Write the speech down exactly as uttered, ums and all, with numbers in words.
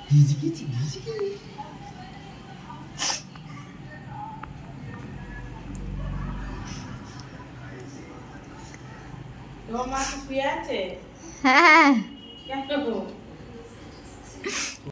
হিজকিচি হিজকি তোমার মা কি শুয়ে আছে? হ্যাঁ কেন?